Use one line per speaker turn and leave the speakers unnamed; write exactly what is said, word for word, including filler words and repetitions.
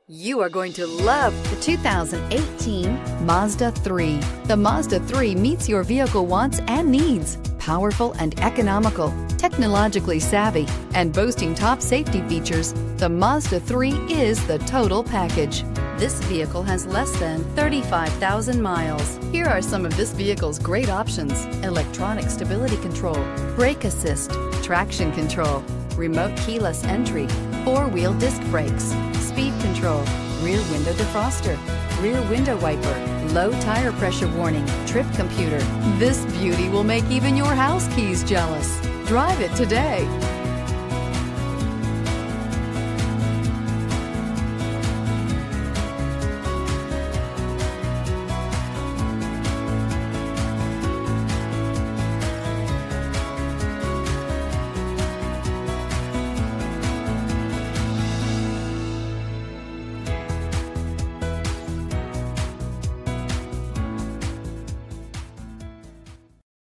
You are going to love the two thousand eighteen Mazda three. The Mazda three meets your vehicle wants and needs. Powerful and economical, technologically savvy, and boasting top safety features, the Mazda three is the total package. This vehicle has less than thirty-five thousand miles. Here are some of this vehicle's great options: electronic stability control, brake assist, traction control, remote keyless entry, four-wheel disc brakes, speed control, rear window defroster, rear window wiper, low tire pressure warning, trip computer. This beauty will make even your house keys jealous. Drive it today.